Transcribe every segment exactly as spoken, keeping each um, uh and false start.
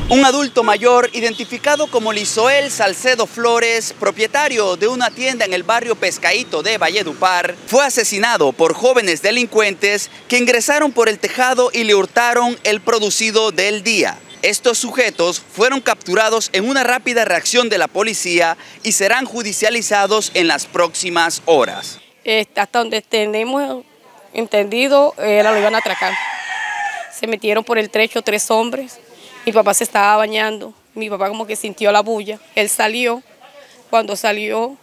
Un adulto mayor, identificado como Lizoel Salcedo Flores, propietario de una tienda en el barrio Pescadito de Valledupar, fue asesinado por jóvenes delincuentes que ingresaron por el tejado y le hurtaron el producido del día. Estos sujetos fueron capturados en una rápida reacción de la policía y serán judicializados en las próximas horas. Este, hasta donde tenemos entendido, era lo iban a atracar. Se metieron por el trecho tres hombres. Mi papá se estaba bañando, mi papá como que sintió la bulla, él salió, cuando salió,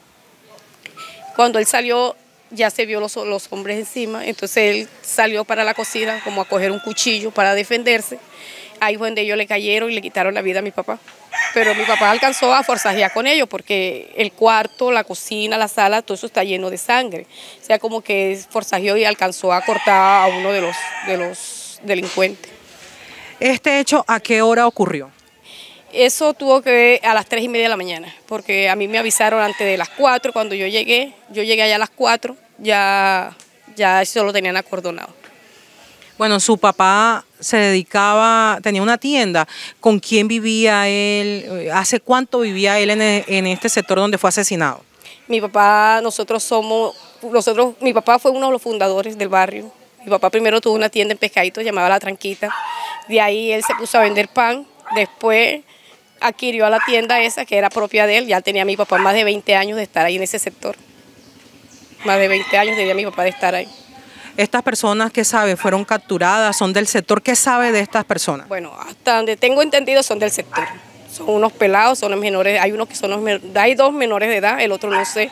cuando él salió ya se vio los, los hombres encima, entonces él salió para la cocina como a coger un cuchillo para defenderse, ahí fue donde ellos le cayeron y le quitaron la vida a mi papá. Pero mi papá alcanzó a forzajear con ellos porque el cuarto, la cocina, la sala, todo eso está lleno de sangre, o sea como que forzajeó y alcanzó a cortar a uno de los, de los delincuentes. ¿Este hecho a qué hora ocurrió? Eso tuvo que ver a las tres y media de la mañana, porque a mí me avisaron antes de las cuatro, cuando yo llegué, yo llegué allá a las cuatro, ya, ya eso lo tenían acordonado. Bueno, su papá se dedicaba, tenía una tienda. ¿Con quién vivía él? ¿Hace cuánto vivía él en, el, en este sector donde fue asesinado? Mi papá, nosotros somos, nosotros, mi papá fue uno de los fundadores del barrio. Mi papá primero tuvo una tienda en Pescadito llamada La Tranquita. De ahí él se puso a vender pan, después adquirió a la tienda esa que era propia de él, ya tenía mi papá más de veinte años de estar ahí en ese sector. Más de veinte años tenía mi papá de estar ahí. ¿Estas personas, qué sabe, fueron capturadas, son del sector? ¿Qué sabe de estas personas? Bueno, hasta donde tengo entendido son del sector. Son unos pelados, son los menores, hay unos que son los menores, hay dos menores de edad, el otro no sé.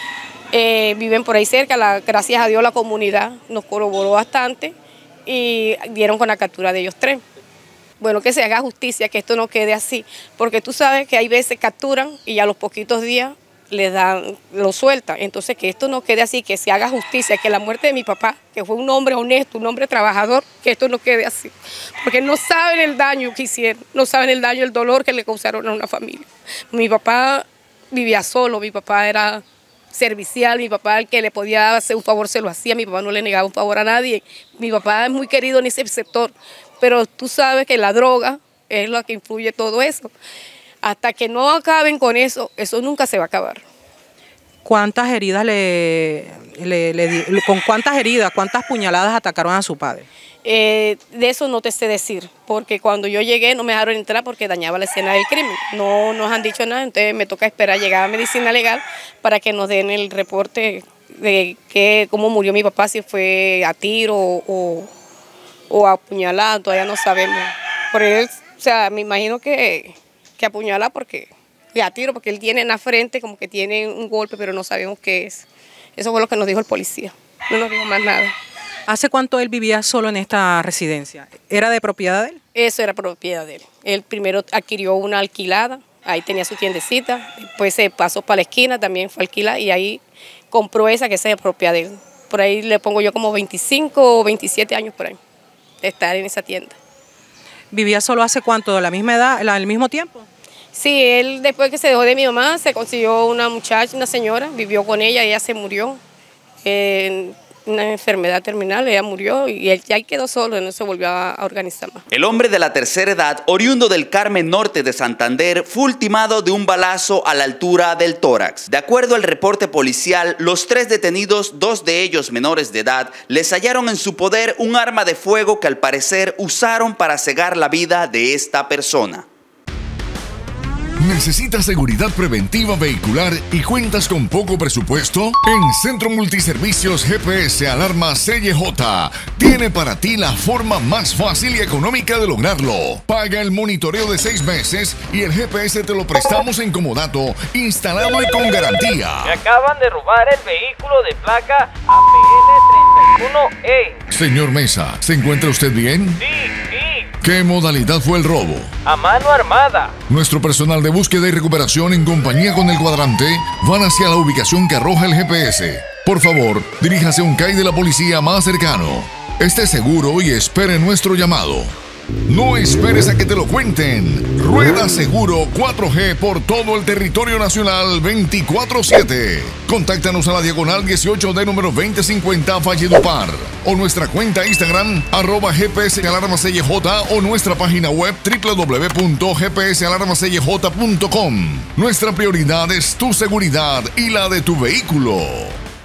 Eh, viven por ahí cerca, la, gracias a Dios la comunidad nos colaboró bastante y dieron con la captura de ellos tres. Bueno, que se haga justicia, que esto no quede así, porque tú sabes que hay veces capturan y a los poquitos días les dan, lo sueltan. Entonces que esto no quede así, que se haga justicia, que la muerte de mi papá, que fue un hombre honesto, un hombre trabajador, que esto no quede así. Porque no saben el daño que hicieron, no saben el daño, el dolor que le causaron a una familia. Mi papá vivía solo, mi papá era servicial, mi papá el que le podía hacer un favor se lo hacía, mi papá no le negaba un favor a nadie, mi papá es muy querido en ese sector, pero tú sabes que la droga es lo que influye todo eso. Hasta que no acaben con eso, eso nunca se va a acabar. ¿Cuántas heridas le, le, le con cuántas heridas, cuántas puñaladas atacaron a su padre? Eh, de eso no te sé decir, porque cuando yo llegué no me dejaron entrar porque dañaba la escena del crimen. No nos han dicho nada, entonces me toca esperar llegar a medicina legal para que nos den el reporte de que, cómo murió mi papá, si fue a tiro o, o apuñalado, todavía no sabemos. Por él, o sea, me imagino que, que apuñala porque, y a tiro porque él tiene en la frente como que tiene un golpe, pero no sabemos qué es. Eso fue lo que nos dijo el policía, no nos dijo más nada. ¿Hace cuánto él vivía solo en esta residencia? ¿Era de propiedad de él? Eso era propiedad de él. Él primero adquirió una alquilada, ahí tenía su tiendecita, después se pasó para la esquina, también fue alquilada y ahí compró esa que esa es propiedad de él. Por ahí le pongo yo como veinticinco o veintisiete años por ahí de estar en esa tienda. ¿Vivía solo hace cuánto? ¿La misma edad, al mismo tiempo? Sí, él después que se dejó de mi mamá se consiguió una muchacha, una señora, vivió con ella, ella se murió. Eh, una enfermedad terminal, ella murió y él ya quedó solo, no se volvió a organizar más. El hombre de la tercera edad, oriundo del Carmen Norte de Santander, fue ultimado de un balazo a la altura del tórax. De acuerdo al reporte policial, los tres detenidos, dos de ellos menores de edad, les hallaron en su poder un arma de fuego que al parecer usaron para cegar la vida de esta persona. ¿Necesitas seguridad preventiva vehicular y cuentas con poco presupuesto? En Centro Multiservicios G P S Alarma C Y J tiene para ti la forma más fácil y económica de lograrlo. Paga el monitoreo de seis meses y el G P S te lo prestamos en comodato, instalado y con garantía. Me acaban de robar el vehículo de placa A P L treinta y uno E. Señor Mesa, ¿se encuentra usted bien? Sí, sí. ¿Qué modalidad fue el robo? A mano armada. Nuestro personal de búsqueda y recuperación en compañía con el cuadrante van hacia la ubicación que arroja el G P S. Por favor, diríjase a un C A I de la policía más cercano. Esté seguro y espere nuestro llamado. No esperes a que te lo cuenten. Rueda seguro cuatro G por todo el territorio nacional veinticuatro siete. Contáctanos a la diagonal dieciocho D número veinte cincuenta Valledupar o nuestra cuenta Instagram arroba G P S Alarmas C J o nuestra página web w w w punto g p s alarmas c j punto com. Nuestra prioridad es tu seguridad y la de tu vehículo.